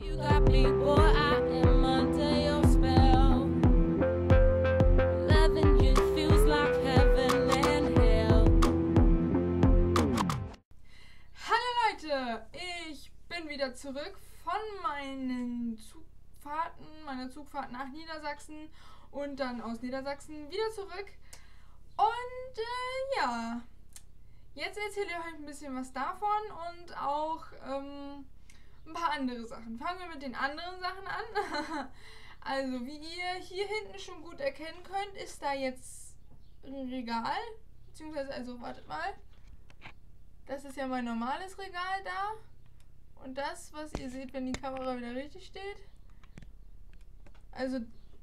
You got me, boy, I am under your spell. Loving you feels like heaven and hell. Hallo Leute, ich bin wieder zurück von meiner Zugfahrt nach Niedersachsen und dann aus Niedersachsen wieder zurück. Und ja, jetzt erzähle ich euch ein bisschen was davon und auch ein paar andere Sachen. Fangen wir mit den anderen Sachen an. Also, wie ihr hier hinten schon gut erkennen könnt, ist da jetzt ein Regal. Beziehungsweise, also, wartet mal. Das ist ja mein normales Regal da. Und das, was ihr seht, wenn die Kamera wieder richtig steht. Also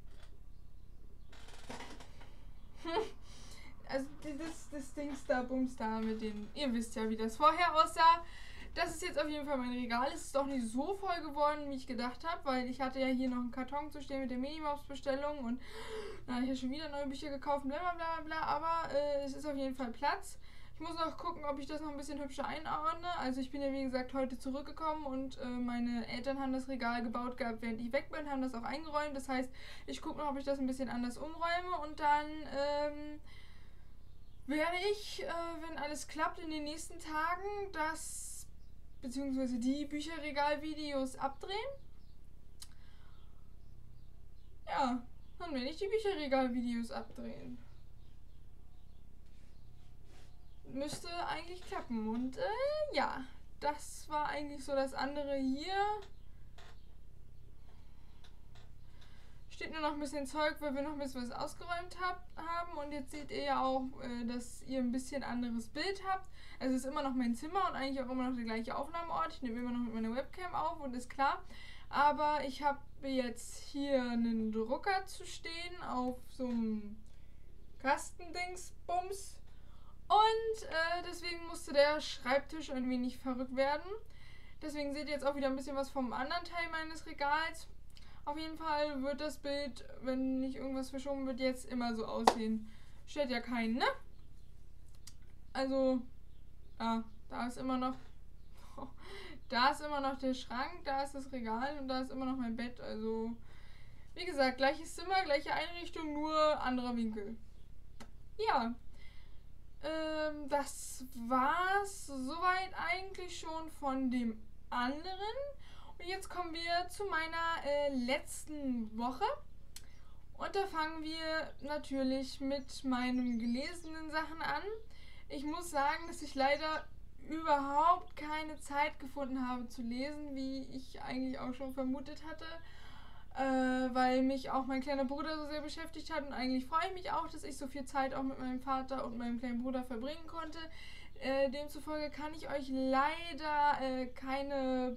das Dings da, Bums da mit den... Ihr wisst ja, wie das vorher aussah. Das ist jetzt auf jeden Fall mein Regal. Es ist doch nicht so voll geworden, wie ich gedacht habe, weil ich hatte ja hier noch einen Karton zu stehen mit der Minimops-Bestellung und da habe ich ja schon wieder neue Bücher gekauft, bla bla bla bla, aber es ist auf jeden Fall Platz. Ich muss noch gucken, ob ich das noch ein bisschen hübscher einordne. Also ich bin ja wie gesagt heute zurückgekommen und meine Eltern haben das Regal gebaut gehabt, während ich weg bin, haben das auch eingeräumt. Das heißt, ich gucke noch, ob ich das ein bisschen anders umräume und dann werde ich, wenn alles klappt, in den nächsten Tagen beziehungsweise die Bücherregal-Videos abdrehen. Ja, dann werde ich die Bücherregal-Videos abdrehen. Müsste eigentlich klappen. Und ja, das war eigentlich so das andere hier. Steht nur noch ein bisschen Zeug, weil wir noch ein bisschen was ausgeräumt haben. Und jetzt seht ihr ja auch, dass ihr ein bisschen anderes Bild habt. Also es ist immer noch mein Zimmer und eigentlich auch immer noch der gleiche Aufnahmeort. Ich nehme immer noch mit meiner Webcam auf und ist klar. Aber ich habe jetzt hier einen Drucker zu stehen auf so einem Kastendingsbums. Und deswegen musste der Schreibtisch ein wenig verrückt werden. Deswegen seht ihr jetzt auch wieder ein bisschen was vom anderen Teil meines Regals. Auf jeden Fall wird das Bild, wenn nicht irgendwas verschoben wird, jetzt immer so aussehen. Stört ja keinen, ne? Also, ja, da ist immer noch der Schrank, da ist das Regal und da ist immer noch mein Bett. Also, wie gesagt, gleiches Zimmer, gleiche Einrichtung, nur anderer Winkel. Ja, das war's soweit eigentlich schon von dem anderen. Und jetzt kommen wir zu meiner letzten Woche. Und da fangen wir natürlich mit meinen gelesenen Sachen an. Ich muss sagen, dass ich leider überhaupt keine Zeit gefunden habe zu lesen, wie ich eigentlich auch schon vermutet hatte. Weil mich auch mein kleiner Bruder so sehr beschäftigt hat. Und eigentlich freue ich mich auch, dass ich so viel Zeit auch mit meinem Vater und meinem kleinen Bruder verbringen konnte. Demzufolge kann ich euch leider keine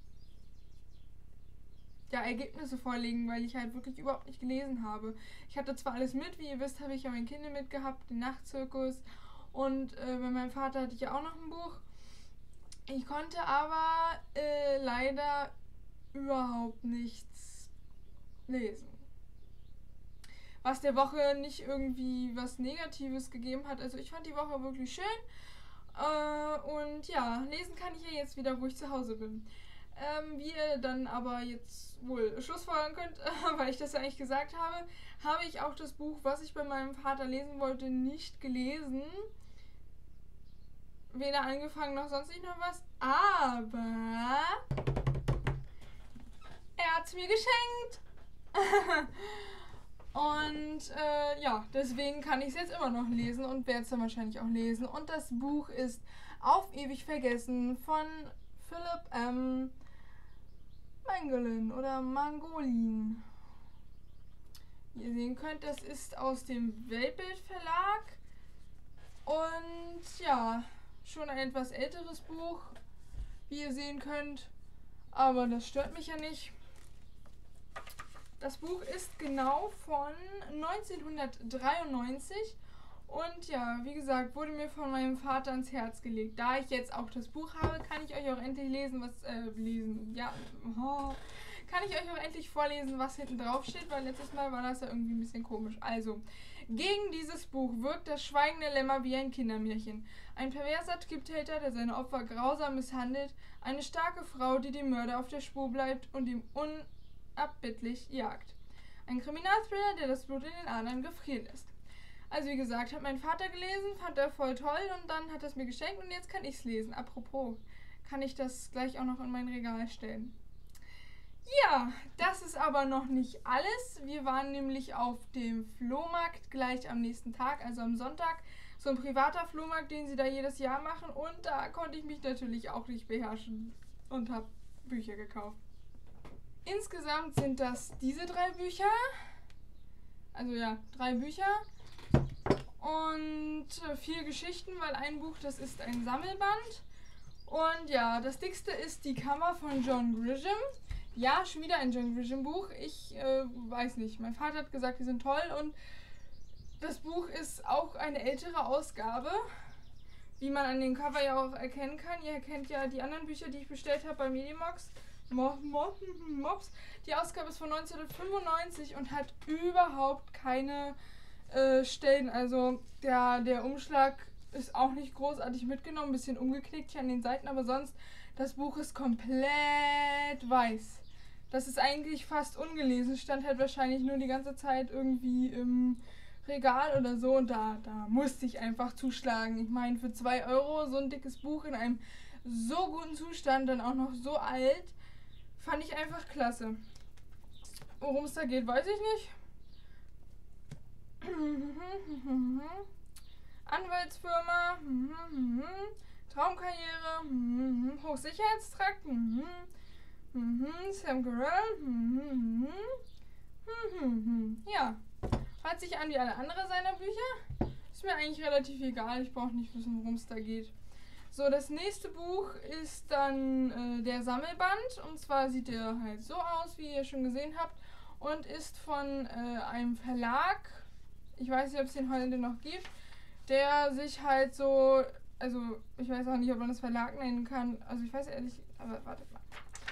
Ergebnisse vorlegen, weil ich halt wirklich überhaupt nicht gelesen habe. Ich hatte zwar alles mit, wie ihr wisst, habe ich ja mein Kind mitgehabt, den Nachtzirkus und bei meinem Vater hatte ich ja auch noch ein Buch. Ich konnte aber leider überhaupt nichts lesen. Was der Woche nicht irgendwie was Negatives gegeben hat. Also ich fand die Woche wirklich schön. Und ja, lesen kann ich ja jetzt wieder, wo ich zu Hause bin. Wie ihr dann aber jetzt wohl schlussfolgern könnt, weil ich das ja eigentlich gesagt habe, habe ich auch das Buch, was ich bei meinem Vater lesen wollte, nicht gelesen. Weder angefangen noch sonst nicht noch was. Aber er hat es mir geschenkt. Und ja, deswegen kann ich es jetzt immer noch lesen und werde es dann wahrscheinlich auch lesen. Und das Buch ist Auf ewig vergessen von Philipp M. Mangolin. Wie ihr sehen könnt, das ist aus dem Weltbild Verlag. Und ja, schon ein etwas älteres Buch, wie ihr sehen könnt. Aber das stört mich ja nicht. Das Buch ist genau von 1993 und ja, wie gesagt, wurde mir von meinem Vater ans Herz gelegt. Da ich jetzt auch das Buch habe, kann ich euch auch endlich kann ich euch auch endlich vorlesen, was hinten drauf steht, weil letztes Mal war das ja irgendwie ein bisschen komisch. Also, Gegen dieses Buch wirkt das Schweigende Lämmer wie ein Kindermärchen. Ein perverser Triebtäter, der seine Opfer grausam misshandelt, eine starke Frau, die dem Mörder auf der Spur bleibt und ihm unabbittlich jagt. Ein Kriminalthriller, der das Blut in den Adern gefrieren lässt. Also wie gesagt, hat mein Vater gelesen, fand er voll toll und dann hat er es mir geschenkt und jetzt kann ich es lesen. Apropos, kann ich das gleich auch noch in mein Regal stellen. Ja, das ist aber noch nicht alles. Wir waren nämlich auf dem Flohmarkt gleich am nächsten Tag, also am Sonntag. So ein privater Flohmarkt, den sie da jedes Jahr machen und da konnte ich mich natürlich auch nicht beherrschen und habe Bücher gekauft. Insgesamt sind das diese 3 Bücher. Also ja, 3 Bücher. Und 4 Geschichten, weil ein Buch, das ist ein Sammelband. Und ja, das dickste ist Die Kammer von John Grisham. Ja, schon wieder ein John Grisham Buch. Ich weiß nicht. Mein Vater hat gesagt, die sind toll und das Buch ist auch eine ältere Ausgabe, wie man an dem Cover ja auch erkennen kann. Ihr kennt ja die anderen Bücher, die ich bestellt habe bei Medimox. Mops. Die Ausgabe ist von 1995 und hat überhaupt keine Stellen. Also der Umschlag ist auch nicht großartig mitgenommen, ein bisschen umgeknickt hier an den Seiten, aber sonst, das Buch ist komplett weiß. Das ist eigentlich fast ungelesen, stand halt wahrscheinlich nur die ganze Zeit irgendwie im Regal oder so und da musste ich einfach zuschlagen. Ich meine, für 2 Euro so ein dickes Buch in einem so guten Zustand, dann auch noch so alt, fand ich einfach klasse. Worum es da geht, weiß ich nicht. Anwaltsfirma, Traumkarriere, Hochsicherheitstrakt, Sam Carell, ja, hört sich an wie alle anderen seiner Bücher. Ist mir eigentlich relativ egal, ich brauche nicht wissen, worum es da geht. So, das nächste Buch ist dann der Sammelband und zwar sieht der halt so aus, wie ihr schon gesehen habt und ist von einem Verlag, ich weiß nicht, ob es den heute noch gibt, der sich halt so, also ich weiß auch nicht, ob man das Verlag nennen kann, also ich weiß ehrlich, aber wartet mal.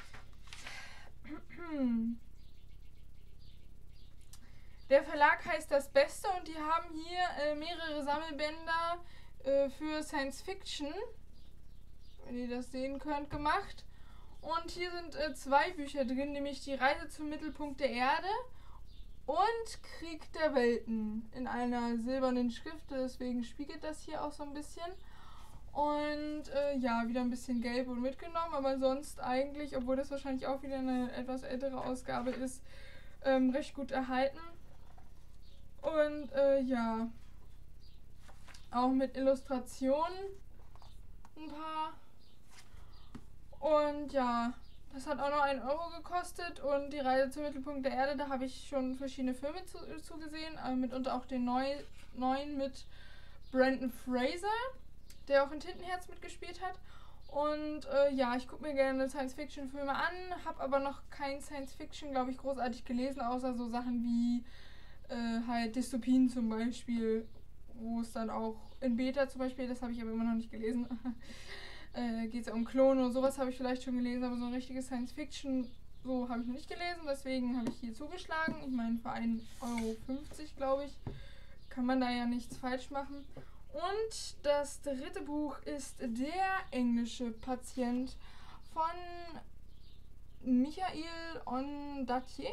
Der Verlag heißt Das Beste und die haben hier mehrere Sammelbänder für Science Fiction, wenn ihr das sehen könnt, gemacht. Und hier sind 2 Bücher drin, nämlich Die Reise zum Mittelpunkt der Erde und Krieg der Welten in einer silbernen Schrift, deswegen spiegelt das hier auch so ein bisschen. Und ja, wieder ein bisschen gelb und mitgenommen, aber sonst eigentlich, obwohl das wahrscheinlich auch wieder eine etwas ältere Ausgabe ist, recht gut erhalten. Und ja, auch mit Illustrationen ein paar. Und ja, das hat auch noch 1 Euro gekostet und Die Reise zum Mittelpunkt der Erde, da habe ich schon verschiedene Filme zugesehen, mitunter auch den neuen mit Brendan Fraser, der auch in Tintenherz mitgespielt hat. Und ja, ich gucke mir gerne Science-Fiction-Filme an, habe aber noch kein Science-Fiction, glaube ich, großartig gelesen, außer so Sachen wie halt Dystopien zum Beispiel, wo es dann auch in Beta zum Beispiel, das habe ich aber immer noch nicht gelesen, geht es ja um Klone und sowas habe ich vielleicht schon gelesen, aber so ein richtiges Science-Fiction, so habe ich noch nicht gelesen, deswegen habe ich hier zugeschlagen. Ich meine, für 1,50 Euro, glaube ich, kann man da ja nichts falsch machen. Und das dritte Buch ist Der englische Patient von Michael Ondaatje.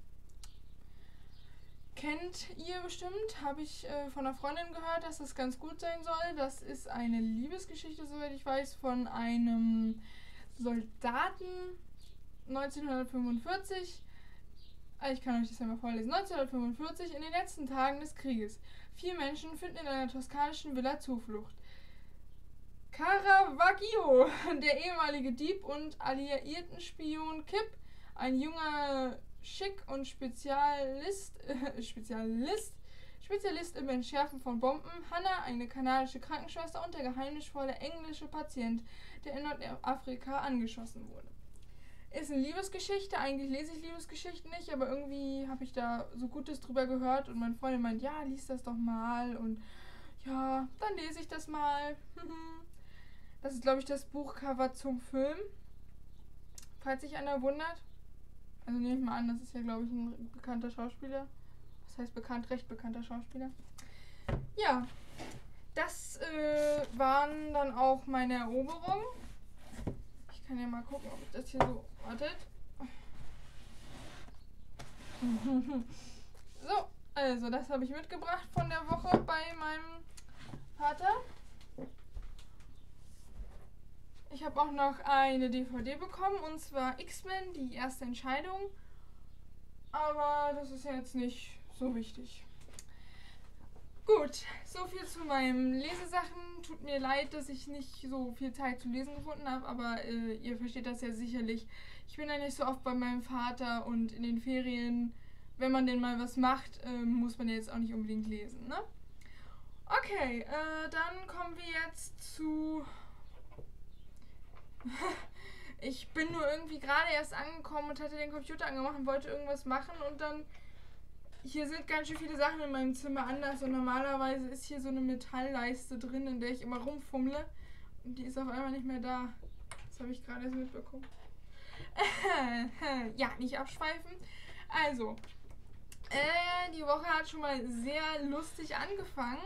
Kennt ihr bestimmt, habe ich von einer Freundin gehört, dass das ganz gut sein soll. Das ist eine Liebesgeschichte, soweit ich weiß, von einem Soldaten 1945. Ich kann euch das ja mal vorlesen. 1945, in den letzten Tagen des Krieges. 4 Menschen finden in einer toskanischen Villa Zuflucht. Caravaggio, der ehemalige Dieb und Alliierten-Spion Kip, ein junger Schick und Spezialist im Entschärfen von Bomben, Hannah, eine kanadische Krankenschwester und der geheimnisvolle englische Patient, der in Nordafrika angeschossen wurde. Ist eine Liebesgeschichte, eigentlich lese ich Liebesgeschichten nicht, aber irgendwie habe ich da so Gutes drüber gehört und meine Freundin meint, ja, lies das doch mal und ja, dann lese ich das mal. Das ist, glaube ich, das Buchcover zum Film, falls sich einer wundert. Also nehme ich mal an, das ist ja, glaube ich, ein bekannter Schauspieler. Was was heißt bekannt, recht bekannter Schauspieler. Ja, das waren dann auch meine Eroberungen. Ich kann ja mal gucken, ob ich das hier so... Wartet. So, also das habe ich mitgebracht von der Woche bei meinem Vater. Ich habe auch noch eine DVD bekommen, und zwar X-Men, die erste Entscheidung. Aber das ist ja jetzt nicht so wichtig. Gut, so viel zu meinen Lesesachen. Tut mir leid, dass ich nicht so viel Zeit zum Lesen gefunden habe, aber ihr versteht das ja sicherlich. Ich bin ja nicht so oft bei meinem Vater, und in den Ferien, wenn man denn mal was macht, muss man ja jetzt auch nicht unbedingt lesen, ne? Okay, dann kommen wir jetzt zu... Ich bin nur irgendwie gerade erst angekommen und hatte den Computer angemacht und wollte irgendwas machen, und dann... Hier sind ganz schön viele Sachen in meinem Zimmer anders, und normalerweise ist hier so eine Metallleiste drin, in der ich immer rumfummle, und die ist auf einmal nicht mehr da. Das habe ich gerade erst mitbekommen. Ja, nicht abschweifen. Also, die Woche hat schon mal sehr lustig angefangen.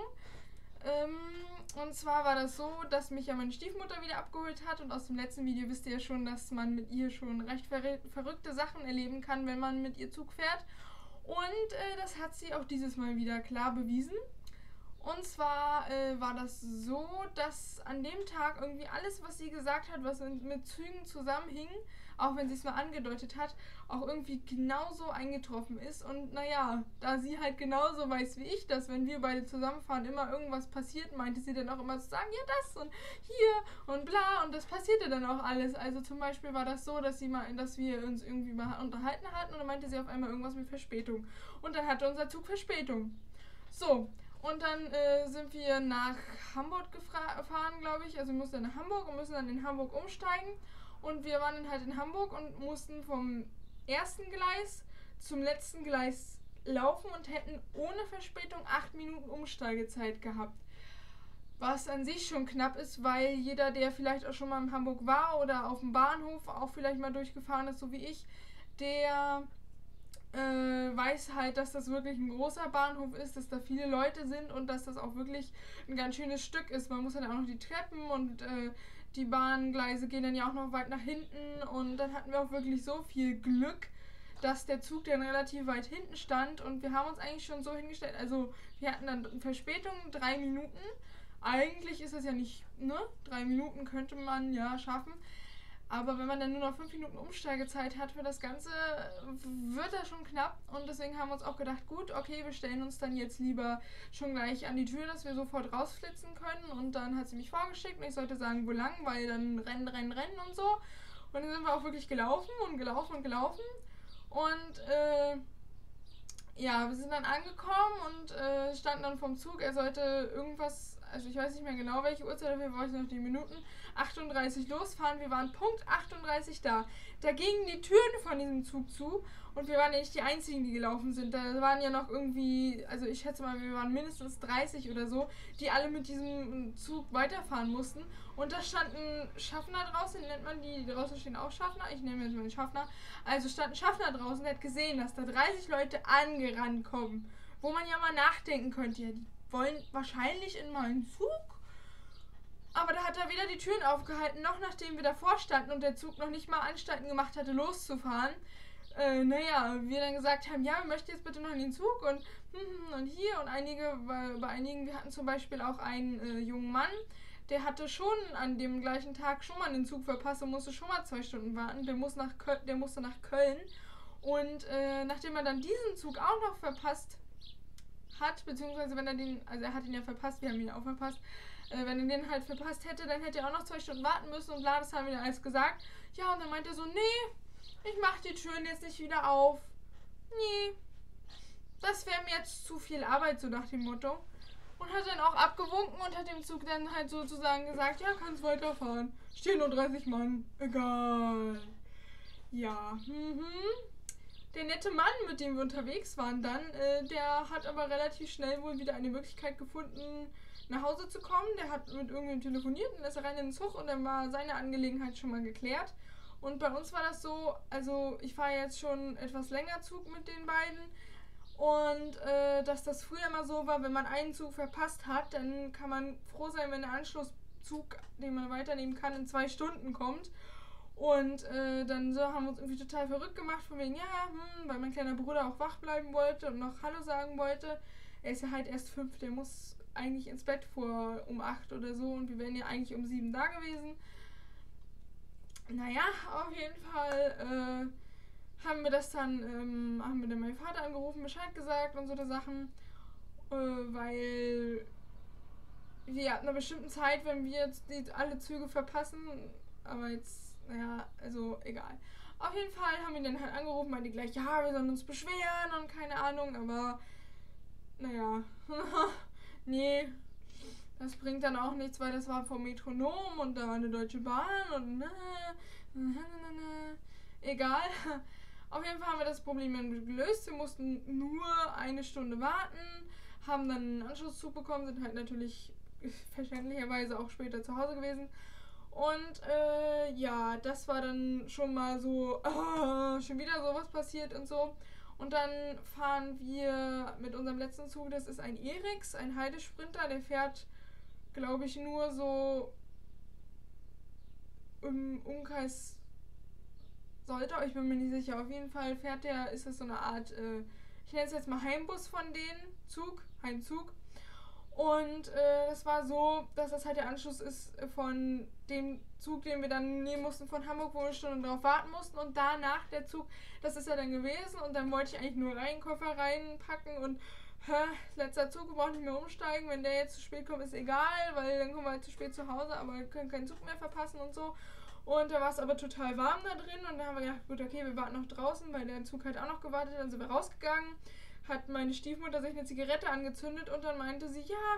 Und zwar war das so, dass mich ja meine Stiefmutter wieder abgeholt hat, und aus dem letzten Video wisst ihr ja schon, dass man mit ihr schon recht verrückte Sachen erleben kann, wenn man mit ihr Zug fährt. Und das hat sie auch dieses Mal wieder klar bewiesen. Und zwar war das so, dass an dem Tag irgendwie alles, was sie gesagt hat, was mit Zügen zusammenhing, auch wenn sie es mal angedeutet hat, auch irgendwie genauso eingetroffen ist. Und naja, da sie halt genauso weiß wie ich, dass wenn wir beide zusammenfahren immer irgendwas passiert, meinte sie dann auch immer zu sagen, ja das und hier und bla, und das passierte dann auch alles. Also zum Beispiel war das so, dass wir uns irgendwie mal unterhalten hatten, und dann meinte sie auf einmal irgendwas mit Verspätung. Und dann hatte unser Zug Verspätung. So. Und dann sind wir nach Hamburg gefahren, glaube ich. Also wir mussten dann nach Hamburg und müssen dann in Hamburg umsteigen. Und wir waren dann halt in Hamburg und mussten vom ersten Gleis zum letzten Gleis laufen und hätten ohne Verspätung 8 Minuten Umsteigezeit gehabt. Was an sich schon knapp ist, weil jeder, der vielleicht auch schon mal in Hamburg war oder auf dem Bahnhof auch vielleicht mal durchgefahren ist, so wie ich, der... weiß halt, dass das wirklich ein großer Bahnhof ist, dass da viele Leute sind und dass das auch wirklich ein ganz schönes Stück ist. Man muss dann auch noch die Treppen, und die Bahngleise gehen dann ja auch noch weit nach hinten, und dann hatten wir auch wirklich so viel Glück, dass der Zug dann relativ weit hinten stand, und wir haben uns eigentlich schon so hingestellt, also wir hatten dann Verspätung 3 Minuten. Eigentlich ist das ja nicht, ne? 3 Minuten könnte man ja schaffen. Aber wenn man dann nur noch 5 Minuten Umsteigezeit hat für das Ganze, wird das schon knapp. Und deswegen haben wir uns auch gedacht, gut, okay, wir stellen uns dann jetzt lieber schon gleich an die Tür, dass wir sofort rausflitzen können. Und dann hat sie mich vorgeschickt, und ich sollte sagen, wo lang, weil dann rennen und so. Und dann sind wir auch wirklich gelaufen. Und ja, wir sind dann angekommen und standen dann vom Zug. Er sollte irgendwas, also ich weiß nicht mehr genau, welche Uhrzeit, dafür war ich noch die Minuten, 38 losfahren. Wir waren Punkt 38 da. Da gingen die Türen von diesem Zug zu, und wir waren ja nicht die Einzigen, die gelaufen sind. Da waren ja noch irgendwie, also ich schätze mal, wir waren mindestens 30 oder so, die alle mit diesem Zug weiterfahren mussten. Und da stand ein Schaffner draußen, nennt man die, draußen stehen auch Schaffner, ich nehme jetzt mal den Schaffner. Also stand ein Schaffner draußen, der hat gesehen, dass da 30 Leute angerannt kommen. Wo man ja mal nachdenken könnte, ja, die wollen wahrscheinlich in meinen Zug. Aber da hat er weder die Türen aufgehalten, noch nachdem wir davor standen und der Zug noch nicht mal Anstalten gemacht hatte, loszufahren. Naja, wir dann gesagt haben, ja, wir möchten jetzt bitte noch in den Zug und hier, und bei einigen, wir hatten zum Beispiel auch einen jungen Mann, der hatte schon an dem gleichen Tag schon mal den Zug verpasst und musste schon mal 2 Stunden warten. Der musste nach Köln. Und nachdem er dann diesen Zug auch noch verpasst hat, beziehungsweise wenn er den, also er hat ihn ja verpasst, wir haben ihn auch verpasst, wenn er den halt verpasst hätte, dann hätte er auch noch 2 Stunden warten müssen, und bla, das haben wir dann alles gesagt. Ja, und dann meinte er so, nee, ich mach die Türen jetzt nicht wieder auf. Nee, das wäre mir jetzt zu viel Arbeit, so nach dem Motto. Und hat dann auch abgewunken und hat dem Zug dann halt sozusagen gesagt, ja, kannst weiterfahren. Stehen nur 30 Mann. Egal. Ja, Der nette Mann, mit dem wir unterwegs waren dann, der hat aber relativ schnell wohl wieder eine Möglichkeit gefunden, nach Hause zu kommen. Der hat mit irgendwem telefoniert und ist rein in den Zug, und dann war seine Angelegenheit schon mal geklärt. Und bei uns war das so, also ich fahre jetzt schon etwas länger Zug mit den beiden, Und dass das früher immer so war, wenn man einen Zug verpasst hat, dann kann man froh sein, wenn der Anschlusszug, den man weiternehmen kann, in 2 Stunden kommt. Und dann so haben wir uns irgendwie total verrückt gemacht, von wegen, ja, weil mein kleiner Bruder auch wach bleiben wollte und noch Hallo sagen wollte. Er ist ja halt erst 5, der muss eigentlich ins Bett vor um 8 oder so und wir wären ja eigentlich um 7 da gewesen. Naja, auf jeden Fall haben wir das dann, haben wir dann meinen Vater angerufen, Bescheid gesagt und so eine Sachen, weil wir ab einer bestimmten Zeit, wenn wir jetzt alle Züge verpassen, aber jetzt, naja, also egal. Auf jeden Fall haben wir dann halt angerufen, meinte gleich, ja, wir sollen uns beschweren und keine Ahnung, aber naja, nee, das bringt dann auch nichts, weil das war vom Metronom und da war eine Deutsche Bahn und egal. Auf jeden Fall haben wir das Problem dann gelöst. Wir mussten nur 1 Stunde warten, haben dann einen Anschlusszug bekommen, sind halt natürlich verständlicherweise auch später zu Hause gewesen. Und ja, das war dann schon mal so, schon wieder sowas passiert und so. Und dann fahren wir mit unserem letzten Zug, das ist ein Eriks, ein Heidesprinter, der fährt, glaube ich, nur so im Umkreis Soltau, ich bin mir nicht sicher. Auf jeden Fall fährt der, ist das so eine Art, ich nenne es jetzt mal Heimbus von denen, Heimzug. Und das war so, dass das halt der Anschluss ist von dem Zug, den wir dann nehmen mussten von Hamburg, wo wir eine Stunde drauf warten mussten. Und danach der Zug, das ist ja dann gewesen. Und dann wollte ich eigentlich nur Koffer reinpacken und letzter Zug, wir brauchen nicht mehr umsteigen. Wenn der jetzt zu spät kommt, ist egal, weil dann kommen wir halt zu spät zu Hause, aber wir können keinen Zug mehr verpassen und so. Und da war es aber total warm da drin und dann haben wir gedacht, gut, okay, wir warten noch draußen, weil der Zug halt auch noch gewartet hat. Dann sind wir rausgegangen, hat meine Stiefmutter sich eine Zigarette angezündet und dann meinte sie, ja,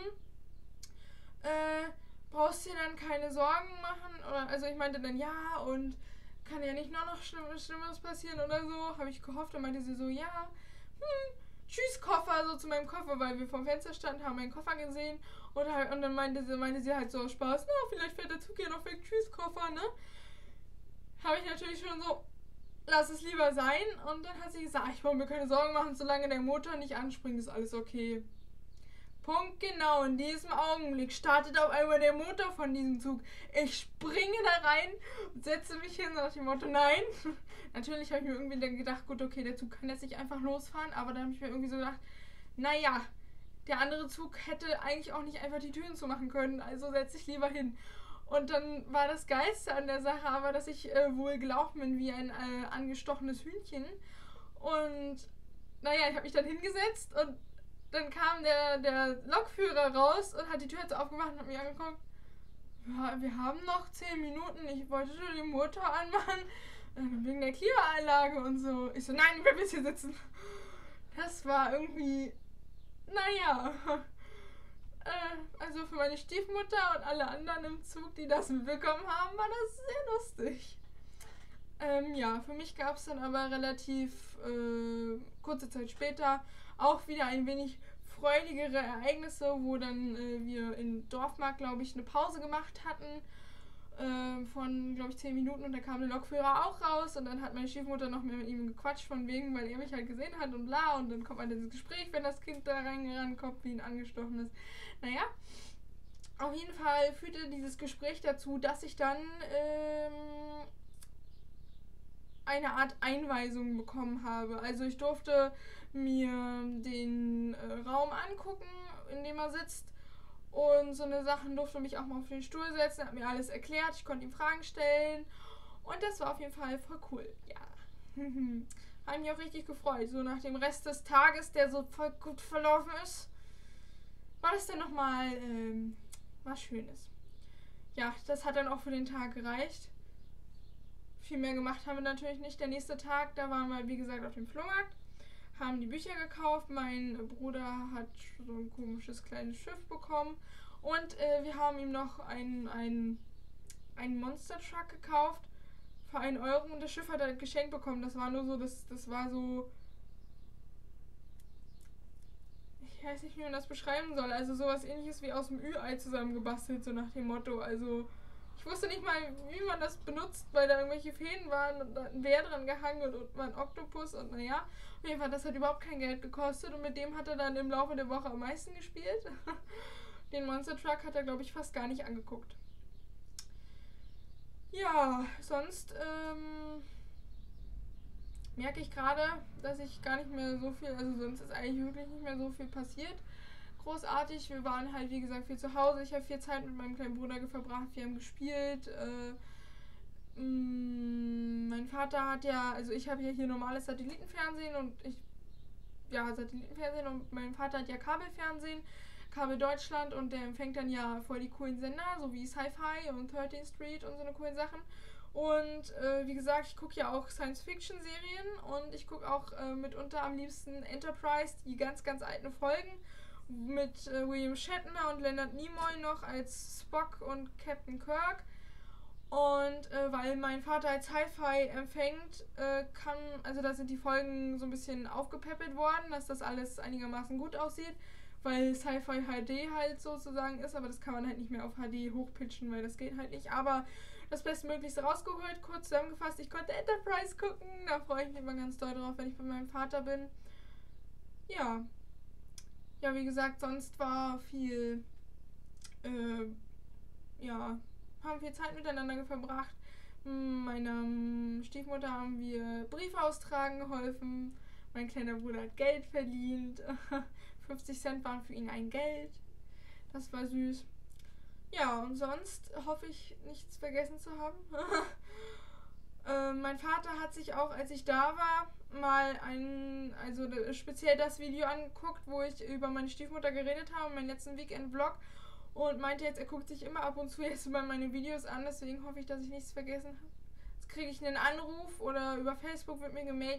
brauchst dir dann keine Sorgen machen? Oder, also ich meinte dann, ja, und kann ja nicht noch Schlimmeres passieren oder so. Habe ich gehofft und meinte sie so, ja, tschüss Koffer, so zu meinem Koffer, weil wir vom Fenster standen, haben meinen Koffer gesehen und dann meinte sie halt so aus Spaß, na, vielleicht fährt der Zug ja noch weg, tschüss Koffer, ne? Habe ich natürlich schon so, lass es lieber sein. Und dann hat sie gesagt, ich wollte mir keine Sorgen machen, solange der Motor nicht anspringt, ist alles okay. Punkt genau, in diesem Augenblick startet auf einmal der Motor von diesem Zug. Ich springe da rein und setze mich hin nach dem Motto, nein. Natürlich habe ich mir irgendwie dann gedacht, gut, okay, der Zug kann jetzt nicht einfach losfahren, aber dann habe ich mir irgendwie so gedacht, naja, der andere Zug hätte eigentlich auch nicht einfach die Türen zumachen können, also setze ich lieber hin. Und dann war das Geilste an der Sache aber, dass ich wohl gelaufen bin wie ein angestochenes Hühnchen. Und naja, ich habe mich dann hingesetzt und dann kam der Lokführer raus und hat die Tür jetzt aufgemacht und hat mich angeguckt. Ja, wir haben noch 10 Minuten, ich wollte schon den Motor anmachen, wegen der Klimaanlage und so. Ich so, nein, ich bleib jetzt hier sitzen. Das war irgendwie, naja, also für meine Stiefmutter und alle anderen im Zug, die das mitbekommen haben, war das sehr lustig. Ja, für mich gab es dann aber relativ kurze Zeit später auch wieder ein wenig freudigere Ereignisse, wo dann wir in Dorfmark, glaube ich, eine Pause gemacht hatten von, glaube ich, 10 Minuten und da kam der Lokführer auch raus und dann hat meine Stiefmutter noch mehr mit ihm gequatscht von wegen, weil er mich halt gesehen hat und bla und dann kommt man in das Gespräch, wenn das Kind da reingerannt kommt, wie ihn angestochen ist. Naja, auf jeden Fall führte dieses Gespräch dazu, dass ich dann eine Art Einweisung bekommen habe. Also ich durfte mir den Raum angucken, in dem er sitzt und so eine Sachen, durfte mich auch mal auf den Stuhl setzen, hat mir alles erklärt, ich konnte ihm Fragen stellen und das war auf jeden Fall voll cool, ja. Hat mich auch richtig gefreut, so nach dem Rest des Tages, der so voll gut verlaufen ist, war das dann nochmal was Schönes. Ja, das hat dann auch für den Tag gereicht. Viel mehr gemacht haben wir natürlich nicht. Der nächste Tag, da waren wir, wie gesagt, auf dem Flohmarkt, haben die Bücher gekauft. Mein Bruder hat so ein komisches kleines Schiff bekommen. Und wir haben ihm noch einen Monster Truck gekauft für 1 Euro. Und das Schiff hat er geschenkt bekommen. Das war nur so, das war so... Ich weiß nicht, wie man das beschreiben soll. Also sowas ähnliches wie aus dem Ü-Ei zusammengebastelt, so nach dem Motto. Also... Ich wusste nicht mal, wie man das benutzt, weil da irgendwelche Fäden waren und da ein Bär dran gehangen und war ein Oktopus und naja. Auf jeden Fall, das hat überhaupt kein Geld gekostet und mit dem hat er dann im Laufe der Woche am meisten gespielt. Den Monster Truck hat er, glaube ich, fast gar nicht angeguckt. Ja, sonst merke ich gerade, dass ich gar nicht mehr so viel, also sonst ist eigentlich wirklich nicht mehr so viel passiert. Großartig, wir waren halt wie gesagt viel zu Hause, ich habe viel Zeit mit meinem kleinen Bruder verbracht, wir haben gespielt. Mein Vater hat ja, also ich habe ja hier normales Satellitenfernsehen und Satellitenfernsehen und mein Vater hat ja Kabelfernsehen, Kabel Deutschland und der empfängt dann ja voll die coolen Sender, so wie Sci-Fi und 13th Street und so eine coolen Sachen. Und wie gesagt, ich gucke ja auch Science-Fiction-Serien und ich gucke auch mitunter am liebsten Enterprise, die ganz, ganz alten Folgen mit William Shatner und Leonard Nimoy noch als Spock und Captain Kirk. Und weil mein Vater als Sci-Fi empfängt, da sind die Folgen so ein bisschen aufgepäppelt worden, dass das alles einigermaßen gut aussieht, weil Sci-Fi HD halt sozusagen ist, aber das kann man halt nicht mehr auf HD hochpitchen, weil das geht halt nicht. Aber das Bestmöglichste rausgeholt, kurz zusammengefasst, ich konnte Enterprise gucken, da freue ich mich immer ganz doll drauf, wenn ich bei meinem Vater bin. Ja, wie gesagt, sonst war viel, haben viel Zeit miteinander verbracht. Meiner Stiefmutter haben wir Briefe austragen geholfen. Mein kleiner Bruder hat Geld verdient. 50 Cent waren für ihn ein Geld. Das war süß. Ja, und sonst hoffe ich, nichts vergessen zu haben. Mein Vater hat sich auch, als ich da war, mal speziell das Video angeguckt, wo ich über meine Stiefmutter geredet habe, meinen letzten Weekend-Vlog. Und meinte jetzt, er guckt sich immer ab und zu jetzt über meine Videos an, deswegen hoffe ich, dass ich nichts vergessen habe. Jetzt kriege ich einen Anruf oder über Facebook wird mir gemeldet.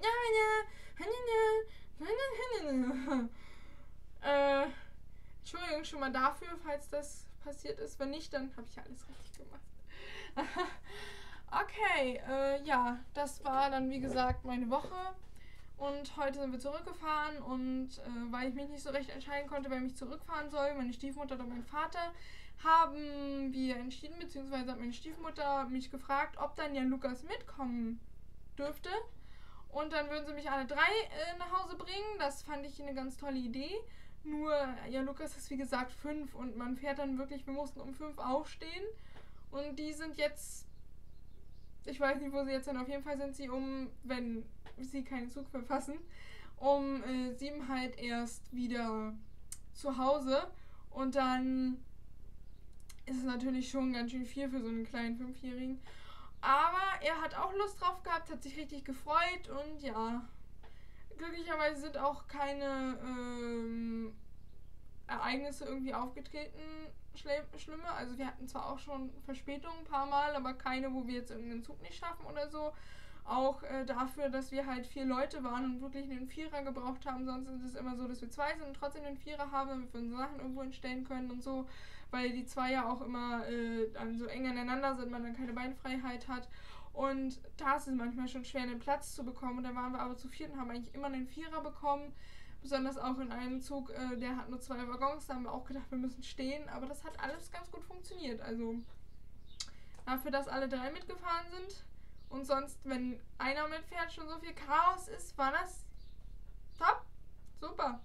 Entschuldigung schon mal dafür, falls das passiert ist. Wenn nicht, dann habe ich ja alles richtig gemacht. Okay, das war dann wie gesagt meine Woche. Und heute sind wir zurückgefahren und weil ich mich nicht so recht entscheiden konnte, wer mich zurückfahren soll, meine Stiefmutter oder mein Vater, haben wir entschieden, beziehungsweise hat meine Stiefmutter mich gefragt, ob dann Jan Lukas mitkommen dürfte. Und dann würden sie mich alle drei nach Hause bringen. Das fand ich eine ganz tolle Idee. Nur, Jan Lukas ist wie gesagt 5 und man fährt dann wirklich, wir mussten um 5 aufstehen. Und die sind jetzt, ich weiß nicht, wo sie jetzt sind, auf jeden Fall sind sie wenn sie keinen Zug verpassen, um 7 halt erst wieder zu Hause. Und dann ist es natürlich schon ganz schön viel für so einen kleinen 5-Jährigen. Aber er hat auch Lust drauf gehabt, hat sich richtig gefreut und ja, glücklicherweise sind auch keine Ereignisse irgendwie aufgetreten, schlimme. Also wir hatten zwar auch schon Verspätungen ein paar Mal, aber keine, wo wir jetzt irgendeinen Zug nicht schaffen oder so. Auch dafür, dass wir halt 4 Leute waren und wirklich einen Vierer gebraucht haben. Sonst ist es immer so, dass wir 2 sind und trotzdem einen Vierer haben, damit wir unsere Sachen irgendwo hinstellen können und so. Weil die 2 ja auch immer dann so eng aneinander sind, man dann keine Beinfreiheit hat. Und da ist es manchmal schon schwer, einen Platz zu bekommen. Und dann waren wir aber zu 4 und haben eigentlich immer einen Vierer bekommen. Besonders auch in einem Zug, der hat nur 2 Waggons. Da haben wir auch gedacht, wir müssen stehen. Aber das hat alles ganz gut funktioniert. Also dafür, dass alle 3 mitgefahren sind. Und sonst, wenn einer mitfährt, schon so viel Chaos ist, war das top. Super.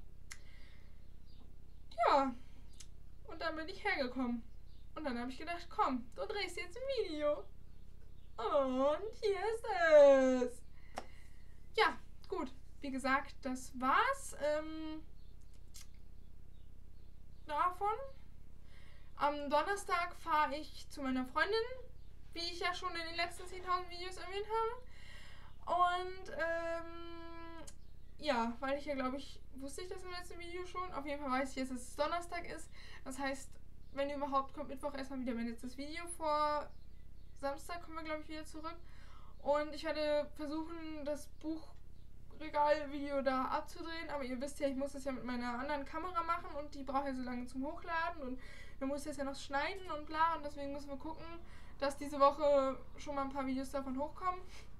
Ja. Und dann bin ich hergekommen. Und dann habe ich gedacht, komm, du drehst jetzt ein Video. Und hier ist es. Ja, gut. Wie gesagt, das war's davon. Am Donnerstag fahre ich zu meiner Freundin, wie ich ja schon in den letzten 10.000 Videos erwähnt habe. Und weil ich ja glaube ich, wusste ich das im letzten Video schon. Auf jeden Fall weiß ich jetzt, dass es Donnerstag ist. Das heißt, wenn überhaupt, kommt Mittwoch erstmal wieder mein letztes Video. Vor Samstag kommen wir glaube ich wieder zurück. Und ich werde versuchen, das Buchregal-Video da abzudrehen. Aber ihr wisst ja, ich muss das ja mit meiner anderen Kamera machen und die braucht ja so lange zum Hochladen. Und dann muss ich das ja noch schneiden und bla. Und deswegen müssen wir gucken, dass diese Woche schon mal ein paar Videos davon hochkommen.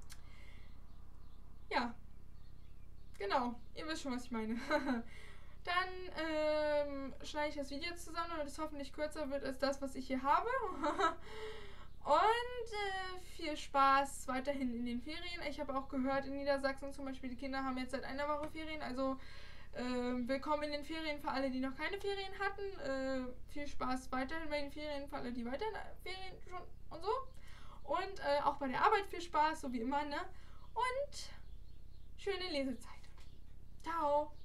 Ja, genau, ihr wisst schon, was ich meine. Dann schneide ich das Video zusammen, damit es hoffentlich kürzer wird als das, was ich hier habe. Und viel Spaß weiterhin in den Ferien. Ich habe auch gehört, in Niedersachsen zum Beispiel, die Kinder haben jetzt seit einer Woche Ferien. Also willkommen in den Ferien für alle, die noch keine Ferien hatten. Viel Spaß weiterhin bei den Ferien für alle, die weiterhin Ferien schon und so. Und auch bei der Arbeit viel Spaß, so wie immer, ne? Und schöne Lesezeit. Ciao!